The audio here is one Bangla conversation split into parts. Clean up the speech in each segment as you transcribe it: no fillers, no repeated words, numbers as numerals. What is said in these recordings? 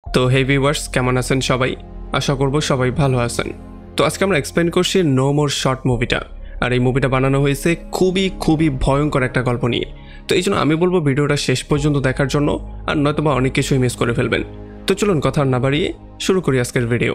তো হে ভিউয়ার্স, কেমন আছেন সবাই? আশা করব সবাই ভালো আছেন। তো আজকে আমরা এক্সপ্লেন করছি নো মোর শর্ট মুভিটা। আর এই মুভিটা বানানো হয়েছে খুবই ভয়ঙ্কর একটা গল্প নিয়ে। তো এই জন্য আমি বলবো ভিডিওটা শেষ পর্যন্ত দেখার জন্য, আর নয়তোবা অনেক কিছুই মিস করে ফেলবেন। তো চলুন কথা না বাড়িয়ে শুরু করি আজকের ভিডিও।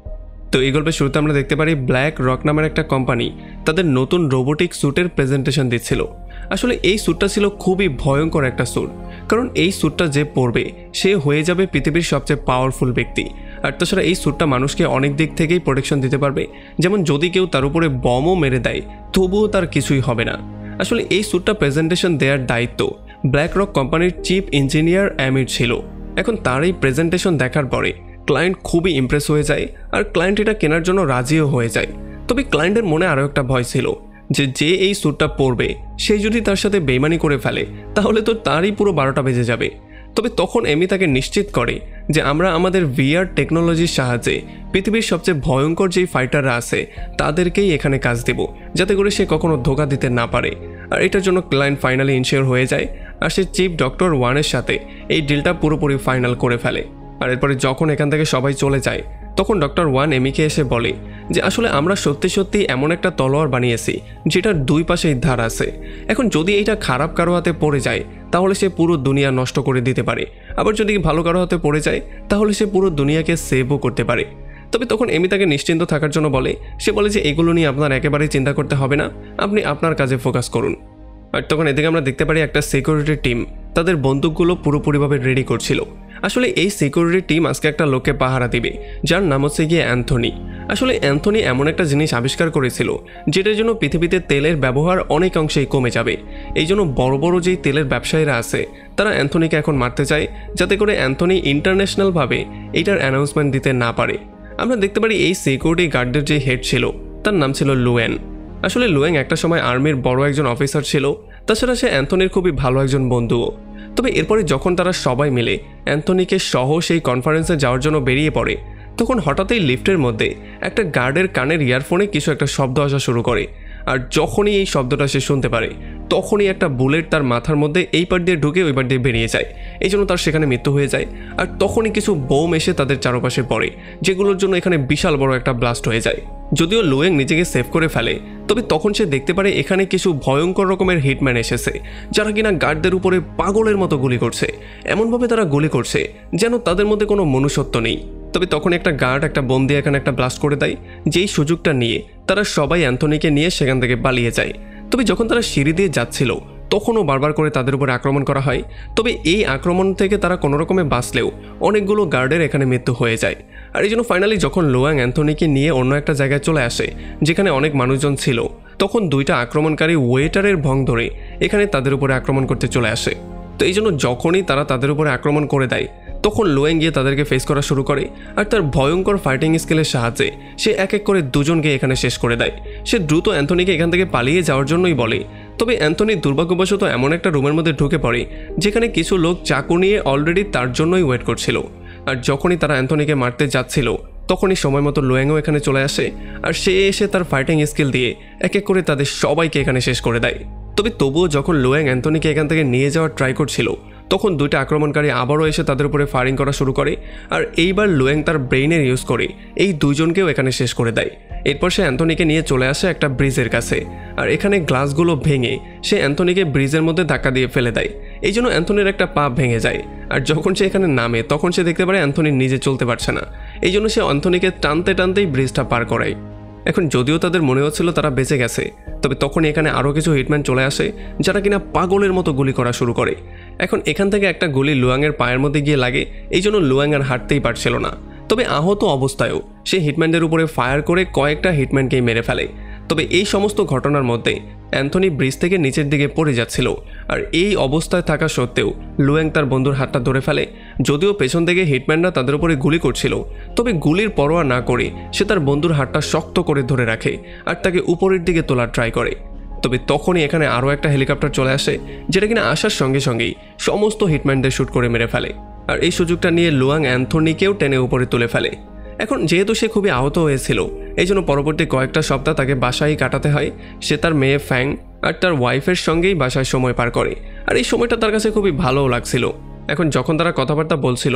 তো এই গল্পের শুরুতে আমরা দেখতে পারি ব্ল্যাক রক নামের একটা কোম্পানি তাদের নতুন রোবোটিক স্যুটের প্রেজেন্টেশন দিচ্ছিল। আসলে এই স্যুটটা ছিল খুবই ভয়ঙ্কর একটা স্যুট, কারণ এই স্যুটটা যে পরবে সে হয়ে যাবে পৃথিবীর সবচেয়ে পাওয়ারফুল ব্যক্তি। আর তাছাড়া এই স্যুটটা মানুষকে অনেক দিক থেকেই প্রোটেকশন দিতে পারবে, যেমন যদি কেউ তার উপরে বমও মেরে দেয় তবুও তার কিছুই হবে না। আসলে এই স্যুটটা প্রেজেন্টেশন দেওয়ার দায়িত্ব ব্ল্যাক রক কোম্পানির চিফ ইঞ্জিনিয়ার অ্যামির ছিল। এখন তার এই প্রেজেন্টেশন দেখার পরে ক্লায়েন্ট খুবই ইমপ্রেস হয়ে যায়, আর ক্লায়েন্ট এটা কেনার জন্য রাজিও হয়ে যায়। তবে ক্লায়েন্টের মনে আরও একটা ভয় ছিল যে এই স্যুটটা পরবে সে যদি তার সাথে বেইমানি করে ফেলে তাহলে তো তারই পুরো 12টা বেজে যাবে। তবে তখন এমি তাকে নিশ্চিত করে যে আমরা আমাদের ভিআর টেকনোলজির সাহায্যে পৃথিবীর সবচেয়ে ভয়ঙ্কর যেই ফাইটাররা আছে তাদেরকেই এখানে কাজ দেব, যাতে করে সে কখনো ধোকা দিতে না পারে। আর এটার জন্য ক্লায়েন্ট ফাইনালি ইনশিওর হয়ে যায়, আর সে চিফ ডক্টর ওয়ানের সাথে এই ডিলটা পুরোপুরি ফাইনাল করে ফেলে। আর এরপরে যখন এখান থেকে সবাই চলে যায় তখন ডক্টর ওয়ান এমিকে এসে বলে যে আসলে আমরা সত্যি এমন একটা তলোয়ার বানিয়েছি যেটার দুই পাশেই ধার আছে। এখন যদি এটা খারাপ কারো হাতে পড়ে যায় তাহলে সে পুরো দুনিয়া নষ্ট করে দিতে পারে, আবার যদি ভালো কারো হাতে পড়ে যায় তাহলে সে পুরো দুনিয়াকে সেভও করতে পারে। তবে তখন এমি তাকে নিশ্চিন্ত থাকার জন্য বলে, সে বলে যে এগুলো নিয়ে আপনার একেবারেই চিন্তা করতে হবে না, আপনি আপনার কাজে ফোকাস করুন। আর তখন এদিকে আমরা দেখতে পারি একটা সিকিউরিটি টিম তাদের বন্দুকগুলো পুরোপুরিভাবে রেডি করছিল। আসলে এই সিকিউরিটি টিম আজকে একটা লোককে পাহারা দিবে যার নাম হচ্ছে গিয়ে অ্যান্থনি। আসলে অ্যান্থনি এমন একটা জিনিস আবিষ্কার করেছিল যেটার জন্য পৃথিবীতে তেলের ব্যবহার অনেক অংশেই কমে যাবে। এই জন্য বড় বড় যেই তেলের ব্যবসায়ীরা আছে তারা অ্যান্থনিকে এখন মারতে চায়, যাতে করে অ্যান্থনি ইন্টারন্যাশনালভাবে এইটার অ্যানাউন্সমেন্ট দিতে না পারে। আমরা দেখতে পারি এই সিকিউরিটি গার্ডের যে হেড ছিল তার নাম ছিল লুয়েন। আসলে লুয়েং একটা সময় আর্মির বড় একজন অফিসার ছিল, তাছাড়া সে অ্যান্থনির খুবই ভালো একজন বন্ধুও। তবে এরপরে যখন তারা সবাই মিলে অ্যান্থনিকে সহ সেই কনফারেন্সে যাওয়ার জন্য বেরিয়ে পড়ে তখন হঠাৎই লিফটের মধ্যে একটা গার্ডের কানের ইয়ারফোনে কিছু একটা শব্দ আসা শুরু করে। আর যখনই এই শব্দটা সে শুনতে পারে তখনই একটা বুলেট তার মাথার মধ্যে এই পার দিয়ে ঢুকে ওই পার দিয়ে বেরিয়ে যায়। এই জন্য তার সেখানে মৃত্যু হয়ে যায়। আর তখনই কিছু বোম এসে তাদের চারপাশে পড়ে, যেগুলোর জন্য এখানে বিশাল বড় একটা ব্লাস্ট হয়ে যায়। যদিও লুয়েং নিজেকে সেভ করে ফেলে, তবে তখন সে দেখতে পারে এখানে কিছু ভয়ঙ্কর রকমের হিটম্যান এসেছে যারা কিনা গার্ডদের উপরে পাগলের মতো গুলি করছে। এমনভাবে তারা গুলি করছে যেন তাদের মধ্যে কোনো মনুষ্যত্ব নেই। তবে তখন একটা গার্ড একটা বোম দিয়ে এখানে একটা ব্লাস্ট করে দেয়, যেই সুযোগটা নিয়ে তারা সবাই অ্যান্থনিকে নিয়ে সেখান থেকে পালিয়ে যায়। তবে যখন তারা সিঁড়ি দিয়ে যাচ্ছিল তখনও বারবার করে তাদের উপরে আক্রমণ করা হয়। তবে এই আক্রমণ থেকে তারা কোনো রকমে বাঁচলেও অনেকগুলো গার্ডের এখানে মৃত্যু হয়ে যায়। আর এই জন্য ফাইনালি যখন লুয়াং অ্যান্থনিকে নিয়ে অন্য একটা জায়গায় চলে আসে যেখানে অনেক মানুষজন ছিল, তখন দুইটা আক্রমণকারী ওয়েটারের ভং ধরে এখানে তাদের উপরে আক্রমণ করতে চলে আসে। তো এই জন্য যখনই তারা তাদের উপরে আক্রমণ করে দেয় তখন লুয়েং গিয়ে তাদেরকে ফেস করা শুরু করে, আর তার ভয়ঙ্কর ফাইটিং স্কিলের সাহায্যে সে এক এক করে দুজনকে এখানে শেষ করে দেয়। সে দ্রুত অ্যান্থনিকে এখান থেকে পালিয়ে যাওয়ার জন্যই বলে। তবে অ্যান্থনি দুর্ভাগ্যবশত এমন একটা রুমের মধ্যে ঢুকে পড়ে যেখানে কিছু লোক চাকু নিয়ে অলরেডি তার জন্যই ওয়েট করছিল। আর যখনই তারা অ্যান্থনিকে মারতে যাচ্ছিল তখনই সময় মতো লুয়েংও এখানে চলে আসে, আর সে এসে তার ফাইটিং স্কিল দিয়ে এক এক করে তাদের সবাইকে এখানে শেষ করে দেয়। তবে তবুও যখন লুয়েং অ্যান্থনিকে এখান থেকে নিয়ে যাওয়ার ট্রাই করছিল তখন দুইটা আক্রমণকারী আবারও এসে তাদের উপরে ফায়ারিং করা শুরু করে, আর এইবার লুয়েং তার ব্রেইনের ইউজ করে এই দুইজনকেও এখানে শেষ করে দেয়। এরপর সে অ্যান্থনিকে নিয়ে চলে আসে একটা ব্রিজের কাছে, আর এখানে গ্লাসগুলো ভেঙে সে অ্যান্থনিকে ব্রিজের মধ্যে ধাক্কা দিয়ে ফেলে দেয়। এই জন্য অ্যান্থনির একটা পা ভেঙে যায়, আর যখন সে এখানে নামে তখন সে দেখতে পারে অ্যান্থনি নিজে চলতে পারছে না। এই জন্য সে অ্যান্থনিকে টানতেই ব্রিজটা পার করায়। এখন যদিও তাদের মনে হচ্ছিল তারা বেঁচে গেছে, তবে তখন এখানে আরও কিছু হিটম্যান চলে আসে যারা কিনা পাগলের মতো গুলি করা শুরু করে। এখন এখান থেকে একটা গুলি লুয়াংয়ের পায়ের মধ্যে গিয়ে লাগে, এই জন্য লুয়াং আর হাঁটতেই পারছিল না। তবে আহত অবস্থায়ও সে হিটম্যানদের উপরে ফায়ার করে কয়েকটা হিটম্যানকেই মেরে ফেলে। তবে এই সমস্ত ঘটনার মধ্যে অ্যান্থনি ব্রিজ থেকে নিচের দিকে পড়ে যাচ্ছিল, আর এই অবস্থায় থাকা সত্ত্বেও লুয়েং তার বন্ধুর হাতটা ধরে ফেলে। যদিও পেছন থেকে হিটম্যানরা তাদের উপরে গুলি করছিল, তবে গুলির পরোয়া না করে সে তার বন্ধুর হাতটা শক্ত করে ধরে রাখে আর তাকে উপরের দিকে তোলার ট্রাই করে। তবে তখনই এখানে আরও একটা হেলিকপ্টার চলে আসে যেটা কিনা আসার সঙ্গে সঙ্গেই সমস্ত হিটম্যানদের শ্যুট করে মেরে ফেলে, আর এই সুযোগটা নিয়ে লুয়াং অ্যান্থনিকেও টেনে উপরে তুলে ফেলে। এখন যেহেতু সে খুবই আহত হয়েছিল এই জন্য পরবর্তী কয়েকটা সপ্তাহ তাকে বাসায় কাটাতে হয়। সে তার মেয়ে ফ্যাং আর তার ওয়াইফের সঙ্গেই বাসায় সময় পার করে, আর এই সময়টা তার কাছে খুবই ভালোও লাগছিল। এখন যখন তারা কথাবার্তা বলছিল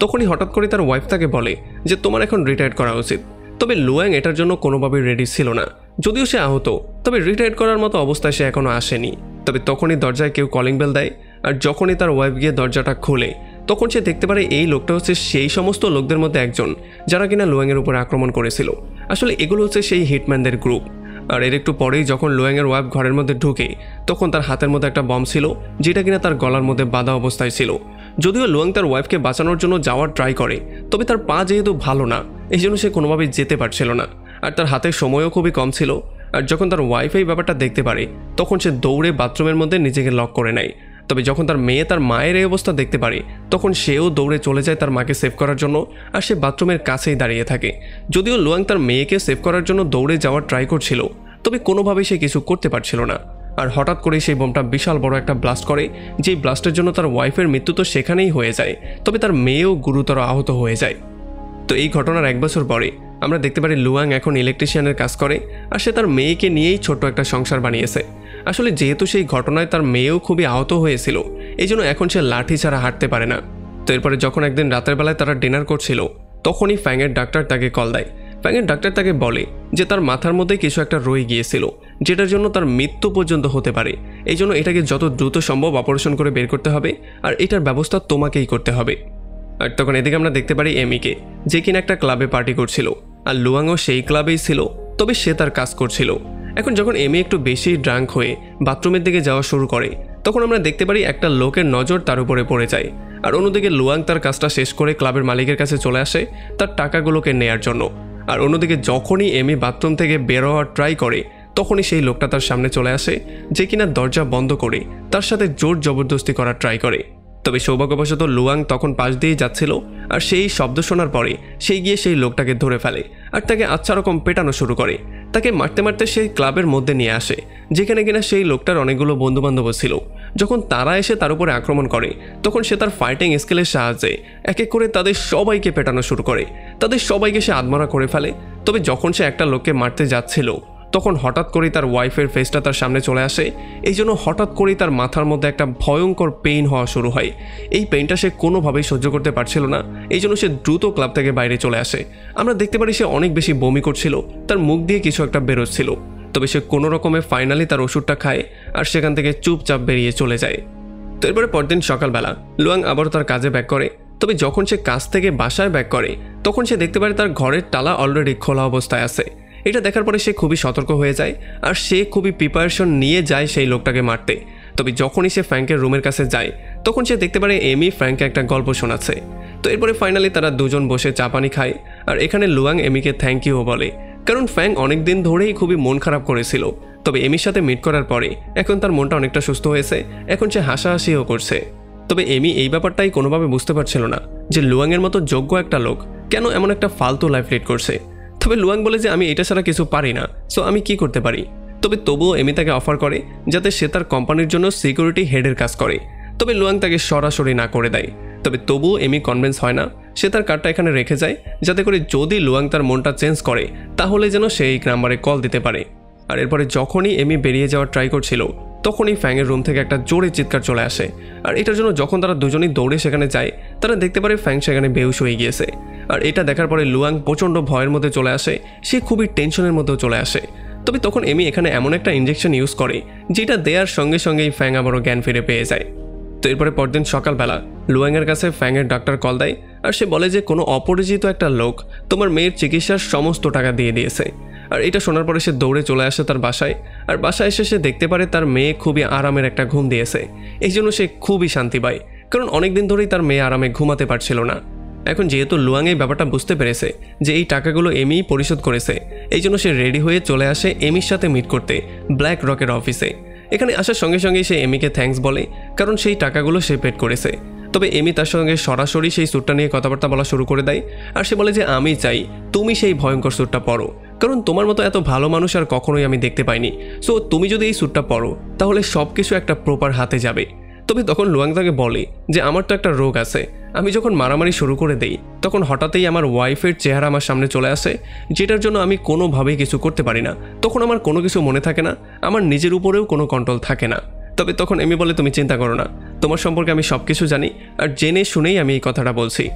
তখনই হঠাৎ করে তার ওয়াইফ তাকে বলে যে তোমার এখন রিটায়ার করা উচিত। তবে লুয়াং এটার জন্য কোনোভাবেই রেডি ছিল না। যদিও সে আহত, তবে রিটায়ার করার মতো অবস্থায় সে এখনও আসেনি। তবে তখনই দরজায় কেউ কলিং বেল দেয়, আর যখনই তার ওয়াইফ গিয়ে দরজাটা খোলে তখন সে দেখতে পারে এই লোকটা হচ্ছে সেই সমস্ত লোকদের মধ্যে একজন যারা কিনা লুয়াংয়ের উপর আক্রমণ করেছিল। আসলে এগুলো হচ্ছে সেই হিটম্যানদের গ্রুপ। আর এর একটু পরেই যখন লুয়াংয়ের ওয়াইফ ঘরের মধ্যে ঢুকে তখন তার হাতের মধ্যে একটা বম ছিল, যেটা কিনা তার গলার মধ্যে বাঁধা অবস্থায় ছিল। যদিও লুয়াং তার ওয়াইফকে বাঁচানোর জন্য যাওয়ার ট্রাই করে, তবে তার পা যেহেতু ভালো না এই জন্য সে কোনোভাবেই যেতে পারছিল না, আর তার হাতে সময়ও খুবই কম ছিল। আর যখন তার ওয়াইফ এই ব্যাপারটা দেখতে পারে তখন সে দৌড়ে বাথরুমের মধ্যে নিজেকে লক করে নেয়। তবে যখন তার মেয়ে তার মায়ের এই অবস্থা দেখতে পারে তখন সেও দৌড়ে চলে যায় তার মাকে সেভ করার জন্য, আর সে বাথরুমের কাছেই দাঁড়িয়ে থাকে। যদিও লুয়াং তার মেয়েকে সেভ করার জন্য দৌড়ে যাওয়ার ট্রাই করছিল, তবে কোনোভাবেই সে কিছু করতে পারছিল না। আর হঠাৎ করে সেই বোমটা বিশাল বড় একটা ব্লাস্ট করে, যেই ব্লাস্টের জন্য তার ওয়াইফের মৃত্যু তো সেখানেই হয়ে যায়, তবে তার মেয়েও গুরুতর আহত হয়ে যায়। তো এই ঘটনার 1 বছর পরে আমরা দেখতে পারি লুয়াং এখন ইলেকট্রিশিয়ানের কাজ করে, আর সে তার মেয়েকে নিয়েই ছোট্ট একটা সংসার বানিয়েছে। আসলে যেহেতু সেই ঘটনায় তার মেয়েও খুবই আহত হয়েছিল, এই জন্য এখন সে লাঠি ছাড়া হাঁটতে পারে না। তো এরপরে যখন একদিন রাতের বেলায় তারা ডিনার করছিল তখনই ফ্যাংয়ের ডাক্তার তাকে কল দেয়। ফ্যাংয়ের ডাক্তার তাকে বলে যে তার মাথার মধ্যে কিছু একটা রয়ে গিয়েছিল, যেটার জন্য তার মৃত্যু পর্যন্ত হতে পারে। এই জন্য এটাকে যত দ্রুত সম্ভব অপারেশন করে বের করতে হবে, আর এটার ব্যবস্থা তোমাকেই করতে হবে। আর তখন এদিকে আমরা দেখতে পারি এমিকে, যে কিনা একটা ক্লাবে পার্টি করছিল, আর লুয়াংও সেই ক্লাবেই ছিল, তবে সে তার কাজ করছিল। এখন যখন এমি একটু বেশি ড্রাঙ্ক হয়ে বাথরুমের দিকে যাওয়া শুরু করে তখন আমরা দেখতে পারি একটা লোকের নজর তার উপরে পড়ে যায়। আর অন্যদিকে লুয়াং তার কাজটা শেষ করে ক্লাবের মালিকের কাছে চলে আসে তার টাকাগুলোকে নেয়ার জন্য। আর অন্যদিকে যখনই এমি বাথরুম থেকে বের হওয়ার ট্রাই করে তখনই সেই লোকটা তার সামনে চলে আসে, যে কিনা দরজা বন্ধ করে তার সাথে জোর জবরদস্তি করার ট্রাই করে। তবে সৌভাগ্যবশত লুয়াং তখন পাশ দিয়েই যাচ্ছিল, আর সেই শব্দ শোনার পরে সেই গিয়ে সেই লোকটাকে ধরে ফেলে আর তাকে আচ্ছা রকম পেটানো শুরু করে। তাকে মারতে মারতে সেই ক্লাবের মধ্যে নিয়ে আসে, যেখানে কিনা সেই লোকটার অনেকগুলো বন্ধুবান্ধব ছিল। যখন তারা এসে তার উপরে আক্রমণ করে তখন সে তার ফাইটিং স্কিলের সাহায্যে এক এক করে তাদের সবাইকে পেটানো শুরু করে, তাদের সবাইকে সে আধমরা করে ফেলে। তবে যখন সে একটা লোককে মারতে যাচ্ছিল তখন হঠাৎ করেই তার ওয়াইফের ফেসটা তার সামনে চলে আসে, এই জন্য হঠাৎ করেই তার মাথার মধ্যে একটা ভয়ঙ্কর পেইন হওয়া শুরু হয়। এই পেইনটা সে কোনোভাবেই সহ্য করতে পারছিল না, এই জন্য সে দ্রুত ক্লাব থেকে বাইরে চলে আসে। আমরা দেখতে পারি সে অনেক বেশি বমি করছিল, তার মুখ দিয়ে কিছু একটা বেরোচ্ছিল। তবে সে কোনো রকমে ফাইনালি তার ওষুধটা খায় আর সেখান থেকে চুপচাপ বেরিয়ে চলে যায়। তো এরপরে পরদিন সকালবেলা লুয়াং আবারও তার কাজে ব্যাক করে। তবে যখন সে কাজ থেকে বাসায় ব্যাক করে তখন সে দেখতে পারে তার ঘরের তালা অলরেডি খোলা অবস্থায় আছে। এটা দেখার পরে সে খুবই সতর্ক হয়ে যায়, আর সে খুবই প্রিপারেশন নিয়ে যায় সেই লোকটাকে মারতে। তবে যখনই সে ফ্র্যাঙ্কের রুমের কাছে যায় তখন সে দেখতে পারে এমি ফ্র্যাঙ্ককে একটা গল্প শোনাচ্ছে। তো এরপরে ফাইনালি তারা দুজন বসে চা পানি খায়, আর এখানে লুয়াং এমিকে থ্যাংক ইউ বলে, কারণ ফ্র্যাঙ্ক অনেক দিন ধরেই খুবই মন খারাপ করেছিল। তবে এমির সাথে মিট করার পরে এখন তার মনটা অনেকটা সুস্থ হয়েছে, এখন সে হাসাহাসিও করছে। তবে এমি এই ব্যাপারটাই কোনোভাবে বুঝতে পারছিল না যে লুয়াংয়ের মতো যোগ্য একটা লোক কেন এমন একটা ফালতু লাইফ লিড করছে। তবে লুয়াং বলে যে আমি এটা ছাড়া কিছু পারি না, সো আমি কি করতে পারি। তবে তবুও এমি তাকে অফার করে যাতে সে তার কোম্পানির জন্য সিকিউরিটি হেডের কাজ করে। তবে লুয়াং তাকে সরাসরি না করে দেয়। তবে তবুও এমি কনভিন্স হয় না, সে তার কার্ডটা এখানে রেখে যায় যাতে করে যদি লুয়াং তার মনটা চেঞ্জ করে তাহলে যেন সে এই নাম্বারে কল দিতে পারে। আর এরপরে যখনই এমি বেরিয়ে যাওয়ার ট্রাই করছিল তখনই ফ্যাংয়ের রুম থেকে একটা জোরে চিৎকার চলে আসে। আর এটার জন্য যখন তারা দুজনেই দৌড়ে সেখানে যায় তারা দেখতে পারে ফ্যাং সেখানে বেহুশ হয়ে গিয়েছে। আর এটা দেখার পরে লুয়াং প্রচণ্ড ভয়ের মধ্যে চলে আসে, সে খুবই টেনশনের মধ্যেও চলে আসে। তবে তখন এমি এখানে এমন একটা ইঞ্জেকশন ইউজ করে যেটা দেওয়ার সঙ্গে সঙ্গেই ফ্যাং আবারও জ্ঞান ফিরে পেয়ে যায়। তো এরপরে পরদিন সকালবেলা লুয়াংয়ের কাছে ফ্যাংয়ের ডাক্তার কল দেয়, আর সে বলে যে কোনো অপরিচিত একটা লোক তোমার মেয়ের চিকিৎসার সমস্ত টাকা দিয়ে দিয়েছে। আর এটা শোনার পরে সে দৌড়ে চলে আসে তার বাসায়, আর বাসায় এসে সে দেখতে পারে তার মেয়ে খুবই আরামের একটা ঘুম দিয়েছে। এই জন্য সে খুবই শান্তি পায়, কারণ অনেকদিন ধরেই তার মেয়ে আরামে ঘুমাতে পারছিল না। এখন যেহেতু লুয়াং এই ব্যাপারটা বুঝতে পেরেছে যে এই টাকাগুলো এমিই পরিশোধ করেছে, এই জন্য সে রেডি হয়ে চলে আসে এমির সাথে মিট করতে ব্ল্যাক রকের অফিসে। এখানে আসার সঙ্গে সঙ্গেই সে এমিকে থ্যাঙ্কস বলে, কারণ সেই টাকাগুলো সে পেড করেছে। তবে এমি তার সঙ্গে সরাসরি সেই স্যুটটা নিয়ে কথাবার্তা বলা শুরু করে দেয়, আর সে বলে যে আমি চাই তুমি সেই ভয়ঙ্কর স্যুটটা পরো, কারণ তোমার মতো এত ভালো মানুষ আর কখনোই আমি দেখতে পাইনি। সো তুমি যদি এই স্যুটটা পরো তাহলে সব কিছু একটা প্রপার হাতে যাবে। তবে তখন লুয়াং তাকে বলে যে আমার তো একটা রোগ আছে, আমি যখন মারামারি শুরু করে দেই তখন হঠাৎই আমার ওয়াইফের চেহারা আমার সামনে চলে আসে, যেটার জন্য আমি কোনোভাবেই কিছু করতে পারি না। তখন আমার কোনো কিছু মনে থাকে না, আমার নিজের উপরেও কোনো কন্ট্রোল থাকে না। তবে তখন এমি বলে তুমি চিন্তা করো না, তোমার সম্পর্কে আমি সব কিছু জানি, আর জেনে শুনেই আমি এই কথাটা বলছি।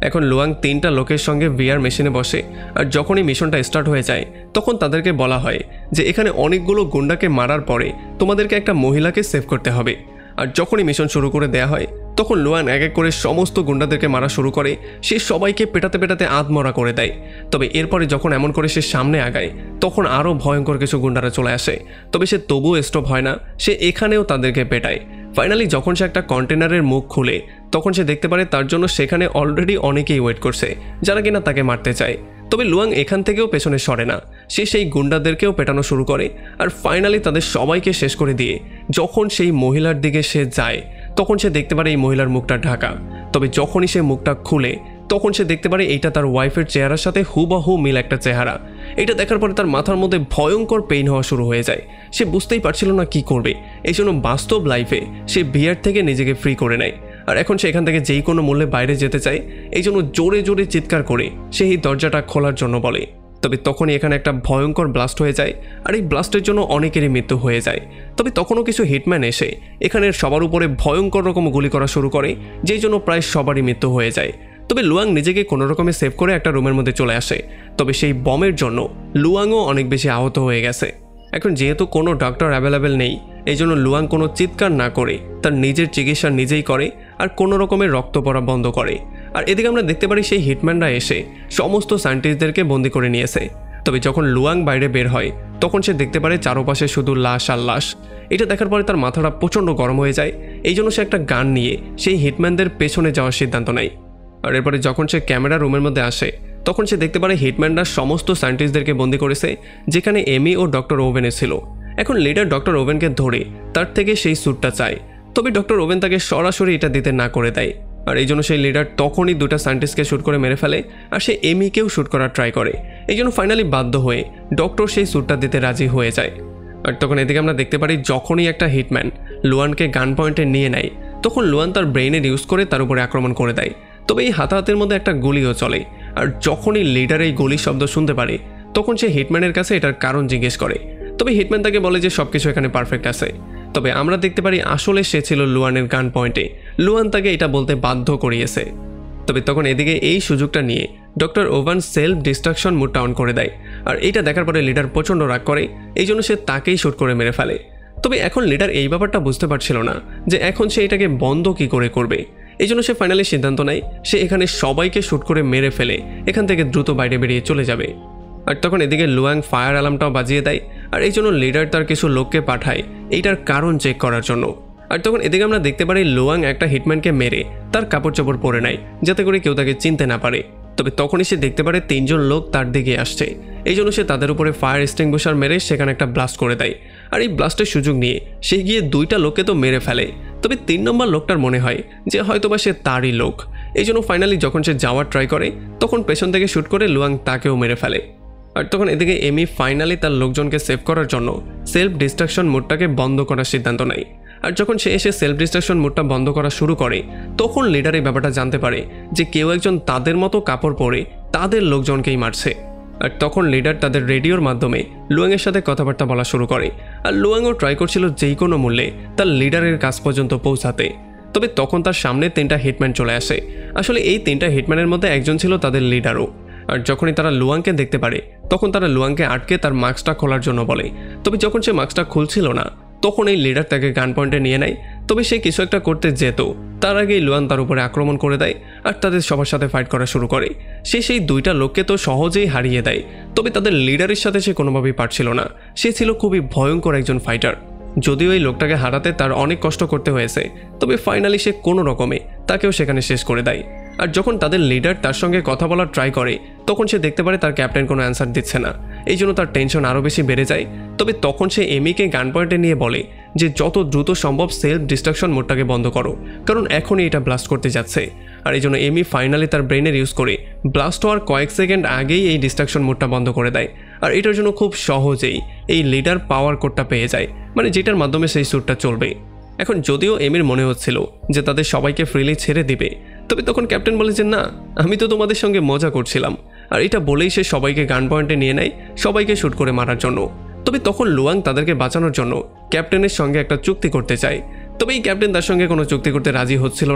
এখন লুয়াং 3টা লোকের সঙ্গে VR মেশিনে বসে, আর যখনই মিশনটা স্টার্ট হয়ে যায় তখন তাদেরকে বলা হয় যে এখানে অনেকগুলো গুন্ডাকে মারার পরে তোমাদেরকে একটা মহিলাকে সেভ করতে হবে। আর যখনই মিশন শুরু করে দেয়া হয় তখন লুয়ান এক এক করে সমস্ত গুন্ডাদেরকে মারা শুরু করে, সে সবাইকে পেটাতে পেটাতে আধমরা করে দেয়। তবে এরপরে যখন এমন করে সে সামনে আগায় তখন আরও ভয়ঙ্কর কিছু গুন্ডারা চলে আসে, তবে সে তবুও স্টপ হয় না, সে এখানেও তাদেরকে পেটায়। ফাইনালি যখন সে একটা কন্টেনারের মুখ খুলে তখন সে দেখতে পারে তার জন্য সেখানে অলরেডি অনেকেই ওয়েট করছে যারা কিনা তাকে মারতে চায়। তবে লুয়াং এখান থেকেও পেছনে সরে না, সে সেই গুন্ডাদেরকেও পেটানো শুরু করে। আর ফাইনালি তাদের সবাইকে শেষ করে দিয়ে যখন সেই মহিলার দিকে সে যায় তখন সে দেখতে পারে এই মহিলার মুখটা ঢাকা। তবে যখনই সে মুখটা খুলে তখন সে দেখতে পারে এইটা তার ওয়াইফের চেহারার সাথে হুবাহু মিল একটা চেহারা। এটা দেখার পরে তার মাথার মধ্যে ভয়ঙ্কর পেইন হওয়া শুরু হয়ে যায়, সে বুঝতেই পারছিল না কি করবে। এই জন্য বাস্তব লাইফে সে VR থেকে নিজেকে ফ্রি করে নেয়। আর এখন সে এখান থেকে যেই কোনো মূল্যে বাইরে যেতে চায়, এই জন্য জোরে জোরে চিৎকার করে সে এই দরজাটা খোলার জন্য বলে। তবে তখনই এখানে একটা ভয়ঙ্কর ব্লাস্ট হয়ে যায়, আর এই ব্লাস্টের জন্য অনেকেরই মৃত্যু হয়ে যায়। তবে তখনও কিছু হিটম্যান এসে এখানের সবার উপরে ভয়ঙ্কর রকম গুলি করা শুরু করে, যেই জন্য প্রায় সবারই মৃত্যু হয়ে যায়। তবে লুয়াং নিজেকে কোনো রকমে সেভ করে একটা রুমের মধ্যে চলে আসে। তবে সেই বমের জন্য লুয়াংও অনেক বেশি আহত হয়ে গেছে। এখন যেহেতু কোনো ডক্টর অ্যাভেলেবেল নেই, এই জন্য লুয়াং কোনো চিৎকার না করে তার নিজের চিকিৎসা নিজেই করে আর কোনো রকমের রক্ত পড়া বন্ধ করে। আর এদিকে আমরা দেখতে পারি সেই হিটম্যানরা এসে সমস্ত সায়েন্টিস্টদেরকে বন্দি করে নিয়েছে। তবে যখন লুয়াং বাইরে বের হয় তখন সে দেখতে পারে চারপাশে শুধু লাশ আর লাশ। এটা দেখার পরে তার মাথাটা প্রচণ্ড গরম হয়ে যায়, এই জন্য সে একটা গান নিয়ে সেই হিটম্যানদের পেছনে যাওয়ার সিদ্ধান্ত নেয়। আর এরপরে যখন সে ক্যামেরা রুমের মধ্যে আসে তখন সে দেখতে পারে হিটম্যানরা সমস্ত সায়েন্টিস্টদেরকে বন্দি করেছে, যেখানে এমি ও ডক্টর ওভেন ছিল। এখন লিডার ডক্টর ওভেনকে ধরে তার থেকে সেই স্যুটটা চায়, তবে ডক্টর ওভেন তাকে সরাসরি এটা দিতে না করে দেয়। আর এই জন্য সেই লিডার তখনই 2টা সায়েন্টিস্টকে শ্যুট করে মেরে ফেলে, আর সে এমিকেও শ্যুট করার ট্রাই করে। এই জন্য ফাইনালি বাধ্য হয়ে ডক্টর সেই স্যুটটা দিতে রাজি হয়ে যায়। আর তখন এদিকে আমরা দেখতে পারি যখনই একটা হিটম্যান লুয়ানকে গান পয়েন্টে নিয়ে নেয় তখন লুয়ান তার ব্রেইনের ইউজ করে তার উপরে আক্রমণ করে দেয়। তবে এই হাতাহাতির মধ্যে একটা গুলিও চলে, আর যখনই লিডার এই গুলির শব্দ শুনতে পারে তখন সে হিটম্যানের কাছে এটার কারণ জিজ্ঞেস করে। তবে হিটম্যান তাকে বলে যে সবকিছু এখানে পারফেক্ট আছে। তবে আমরা দেখতে পারি আসলে সে ছিল লুয়ানের গান পয়েন্টে, লুয়ান তাকে এটা বলতে বাধ্য করিয়েছে। তবে তখন এদিকে এই সুযোগটা নিয়ে ডক্টর ওভান সেলফ ডিস্ট্রাকশন মুডটা অন করে দেয়, আর এটা দেখার পরে লিডার প্রচণ্ড রাগ করে, এই জন্য সে তাকেই শ্যুট করে মেরে ফেলে। তবে এখন লিডার এই ব্যাপারটা বুঝতে পারছিল না যে এখন সে এটাকে বন্ধ কি করে করবে। এই জন্য সে ফাইনালি সিদ্ধান্ত নেয় সে এখানে সবাইকে শ্যুট করে মেরে ফেলে এখান থেকে দ্রুত বাইরে বেরিয়ে চলে যাবে। আর তখন এদিকে লুয়াং ফায়ার অ্যালার্মটাও বাজিয়ে দেয়, আর এই জন্য লিডার তার কিছু লোককে পাঠায় এইটার কারণ চেক করার জন্য। আর তখন এদিকে আমরা দেখতে পারি লুয়াং একটা হিটম্যানকে মেরে তার কাপড় চোপড় পরে নেয় যাতে করে কেউ তাকে চিনতে না পারে। তবে তখনই সে দেখতে পারে 3জন লোক তার দিকে আসছে, এই জন্য সে তাদের উপরে ফায়ার এক্সটিংগুইশার মেরে সেখানে একটা ব্লাস্ট করে দেয়। আর এই ব্লাস্টের সুযোগ নিয়ে সে গিয়ে 2টা লোককে তো মেরে ফেলে, তবে 3 নম্বর লোকটার মনে হয় যে হয়তোবা সে তারই লোক। এই জন্য ফাইনালি যখন সে যাওয়ার ট্রাই করে তখন পেছন থেকে শ্যুট করে লুয়াং তাকেও মেরে ফেলে। আর তখন এদিকে এমি ফাইনালি তার লোকজনকে সেভ করার জন্য সেলফ ডিস্ট্রাকশন মোডটাকে বন্ধ করার সিদ্ধান্ত নেয়। আর যখন সে এসে সেলফ ডিস্ট্রাকশন মোডটা বন্ধ করা শুরু করে তখন লিডার এই ব্যাপারটা জানতে পারে যে কেউ একজন তাদের মতো কাপড় পরে তাদের লোকজনকেই মারছে। আর তখন লিডার তাদের রেডিওর মাধ্যমে লুয়াংয়ের সাথে কথাবার্তা বলা শুরু করে, আর লুয়াংও ট্রাই করছিল যেই কোনো মূল্যে তার লিডারের কাছ পর্যন্ত পৌঁছাতে। তবে তখন তার সামনে 3টা হিটম্যান চলে আসে। আসলে এই 3টা হিটম্যানের মধ্যে একজন ছিল তাদের লিডারও। আর যখনই তারা লুয়াংকে দেখতে পারে তখন তারা লুয়াংকে আটকে তার মাস্কটা খোলার জন্য বলে। তবে যখন সে মাস্কটা খুলছিল না তখন এই লিডার তাকে গান পয়েন্টে নিয়ে নেয়। তবে সে কিছু একটা করতে যেত তার আগেই লুয়ান তার উপরে আক্রমণ করে দেয়, আর তাদের সবার সাথে ফাইট করা শুরু করে। সে সেই 2টা লোককে তো সহজেই হারিয়ে দেয়, তবে তাদের লিডারের সাথে সে কোনোভাবেই পারছিল না। সে ছিল খুবই ভয়ঙ্কর একজন ফাইটার। যদিও এই লোকটাকে হারাতে তার অনেক কষ্ট করতে হয়েছে, তবে ফাইনালি সে কোনো রকমে তাকেও সেখানে শেষ করে দেয়। আর যখন তাদের লিডার তার সঙ্গে কথা বলার ট্রাই করে তখন সে দেখতে পারে তার ক্যাপ্টেন কোনো অ্যান্সার দিচ্ছে না, এই জন্য তার টেনশন আরও বেশি বেড়ে যায়। তবে তখন সে এমিকে গান পয়েন্টে নিয়ে বলে যে যত দ্রুত সম্ভব সেলফ ডিস্ট্রাকশন মোডটাকে বন্ধ করো, কারণ এখনই এটা ব্লাস্ট করতে যাচ্ছে। আর এই জন্য এমি ফাইনালি তার ব্রেনের ইউজ করে ব্লাস্ট হওয়ার কয়েক সেকেন্ড আগেই এই ডিস্ট্রাকশন মোডটা বন্ধ করে দেয়। আর এটার জন্য খুব সহজেই এই লিডার পাওয়ার কোডটা পেয়ে যায়, মানে যেটার মাধ্যমে সেই স্যুটটা চলবে। এখন যদিও এমির মনে হচ্ছিল যে তাদের সবাইকে ফ্রিলি ছেড়ে দিবে, তবে তখন ক্যাপ্টেন বলে যে না, আমি তো তোমাদের সঙ্গে মজা করছিলাম। আর এটা বলেই সে সবাইকে গান পয়েন্টে নিয়ে নেয় সবাইকে শ্যুট করে মারার জন্য। তবে তখন লুয়াং তাদেরকে বাঁচানোর জন্য ক্যাপ্টেনের সঙ্গে একটা চুক্তি করতে চায়, তবে এই ক্যাপ্টেন তার সঙ্গে কোনো চুক্তি করতে রাজি হচ্ছিল না।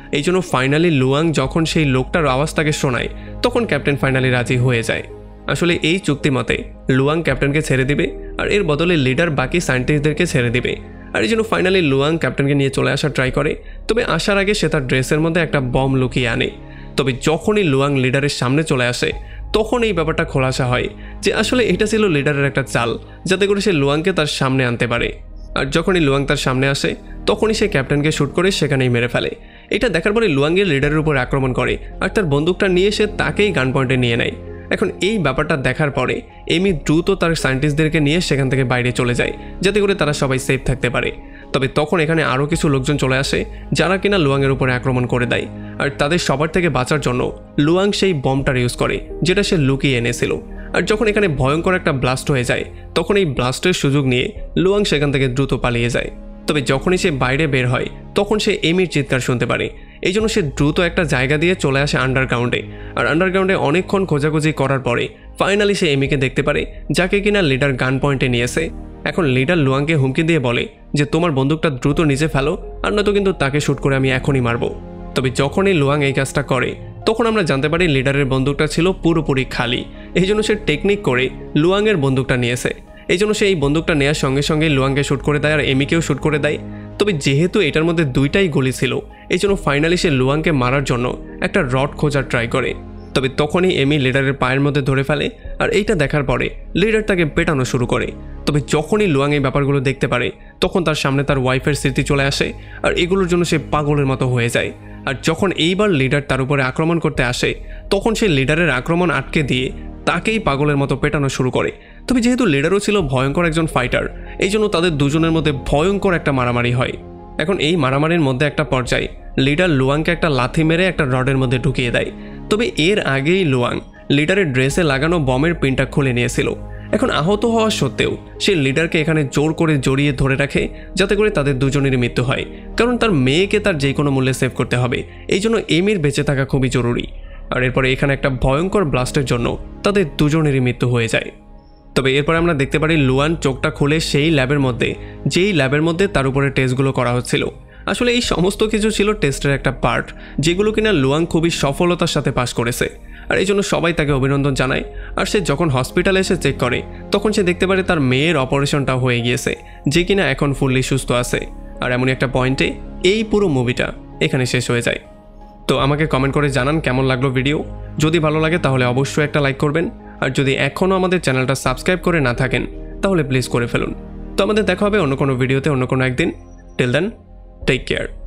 এই জন্য ফাইনালি লুয়াং যখন সেই লোকটার আওয়াজটাকে শোনায় তখন ক্যাপ্টেন ফাইনালি রাজি হয়ে যায়। আসলে এই চুক্তি মতে লুয়াং ক্যাপ্টেনকে ছেড়ে দিবে আর এর বদলে লিডার বাকি সায়েন্টিস্টদেরকে ছেড়ে দিবে। আর এই জন্য ফাইনালি লুয়াং ক্যাপ্টেনকে নিয়ে চলে আসার ট্রাই করে, তবে আসার আগে সে তার ড্রেসের মধ্যে একটা বম লুকিয়ে আনে। তবে যখনই লুয়াং লিডারের সামনে চলে আসে তখন এই ব্যাপারটা খোলাসা হয় যে আসলে এটা ছিল লিডারের একটা চাল, যাতে করে সে লুয়াংকে তার সামনে আনতে পারে। আর যখনই লুয়াং তার সামনে আসে তখনই সে ক্যাপ্টেনকে শ্যুট করে সেখানেই মেরে ফেলে। এটা দেখার পরে লুয়াংয়ের লিডারের উপর আক্রমণ করে আর তার বন্দুকটা নিয়ে সে তাকেই গান পয়েন্টে নিয়ে নেয়। এখন এই ব্যাপারটা দেখার পরে এমি দ্রুত তার সায়েন্টিস্টদেরকে নিয়ে সেখান থেকে বাইরে চলে যায়, যাতে করে তারা সবাই সেফ থাকতে পারে। তবে তখন এখানে আরও কিছু লোকজন চলে আসে যারা কিনা লুয়াংয়ের উপরে আক্রমণ করে দেয়। আর তাদের সবার থেকে বাঁচার জন্য লুয়াং সেই বমটার ইউজ করে যেটা সে লুকিয়ে এনেছিল। আর যখন এখানে ভয়ঙ্কর একটা ব্লাস্ট হয়ে যায় তখন এই ব্লাস্টের সুযোগ নিয়ে লুয়াং সেখান থেকে দ্রুত পালিয়ে যায়। তবে যখনই সে বাইরে বের হয় তখন সে এমির চিৎকার শুনতে পারে। এই জন্য সে দ্রুত একটা জায়গা দিয়ে চলে আসে আন্ডারগ্রাউন্ডে। আর আন্ডারগ্রাউন্ডে অনেকক্ষণ খোঁজাখুঁজি করার পরে ফাইনালি সে এমিকে দেখতে পারে, যাকে কিনা লিডার গান পয়েন্টে নিয়েছে। এখন লিডার লুয়াংকে হুমকি দিয়ে বলে যে তোমার বন্দুকটা দ্রুত নিচে ফেলো, আর নয়তো কিন্তু তাকে শ্যুট করে আমি এখনই মারবো। তবে যখনই লুয়াং এই কাজটা করে তখন আমরা জানতে পারি লিডারের বন্দুকটা ছিল পুরোপুরি খালি। এই জন্য সে টেকনিক করে লুয়াংয়ের বন্দুকটা নিয়েছে। এই জন্য সে এই বন্দুকটা নেওয়ার সঙ্গে সঙ্গে লুয়াংকে শ্যুট করে দেয় আর এমিকেও শ্যুট করে দেয়। তবে যেহেতু এটার মধ্যে দুইটাই গুলি ছিল এই জন্য ফাইনালি সে লুয়াংকে মারার জন্য একটা রড খোঁজার ট্রাই করে। তবে তখনই এমি লিডারের পায়ের মধ্যে ধরে ফেলে আর এইটা দেখার পরে লিডার তাকে পেটানো শুরু করে। তবে যখনই লুয়াং এই ব্যাপারগুলো দেখতে পারে তখন তার সামনে তার ওয়াইফের স্মৃতি চলে আসে আর এগুলোর জন্য সে পাগলের মতো হয়ে যায়। আর যখন এইবার লিডার তার উপরে আক্রমণ করতে আসে তখন সে লিডারের আক্রমণ আটকে দিয়ে তাকেই পাগলের মতো পেটানো শুরু করে। তবে যেহেতু লিডারও ছিল ভয়ঙ্কর একজন ফাইটার এই জন্য তাদের দুজনের মধ্যে ভয়ঙ্কর একটা মারামারি হয়। এখন এই মারামারির মধ্যে একটা পর্যায়ে লিডার লুয়াংকে একটা লাথি মেরে একটা রডের মধ্যে ঢুকিয়ে দেয়। তবে এর আগেই লুয়াং লিডারের ড্রেসে লাগানো বমের পিনটা খুলে নিয়েছিল। এখন আহত হওয়া সত্ত্বেও সে লিডারকে এখানে জোর করে জড়িয়ে ধরে রাখে যাতে করে তাদের দুজনেরই মৃত্যু হয়, কারণ তার মেয়েকে তার যে কোনো মূল্যে সেভ করতে হবে। এই জন্য এমির বেঁচে থাকা খুবই জরুরি। আর এরপরে এখানে একটা ভয়ঙ্কর ব্লাস্টের জন্য তাদের দুজনেরই মৃত্যু হয়ে যায়। তবে এরপরে আমরা দেখতে পারি লুয়ান চোখটা খুলে সেই ল্যাবের মধ্যে যেই ল্যাবের মধ্যে তার উপরে টেস্টগুলো করা হচ্ছিল। আসলে এই সমস্ত কিছু ছিল টেস্টের একটা পার্ট, যেগুলো কিনা লুয়াং খুবই সফলতার সাথে পাশ করেছে। আর এই জন্য সবাই তাকে অভিনন্দন জানায়। আর সে যখন হসপিটালে এসে চেক করে তখন সে দেখতে পারে তার মেয়ের অপারেশনটা হয়ে গিয়েছে, যে কিনা এখন ফুললি সুস্থ আছে। আর এমনই একটা পয়েন্টে এই পুরো মুভিটা এখানে শেষ হয়ে যায়। তো আমাকে কমেন্ট করে জানান কেমন লাগলো ভিডিও। যদি ভালো লাগে তাহলে অবশ্যই একটা লাইক করবেন। আর যদি এখনও আমাদের চ্যানেলটা সাবস্ক্রাইব করে না থাকেন তাহলে প্লিজ করে ফেলুন। তো আমাদের দেখা হবে অন্য কোনো ভিডিওতে অন্য কোনো একদিন। Till then, take care.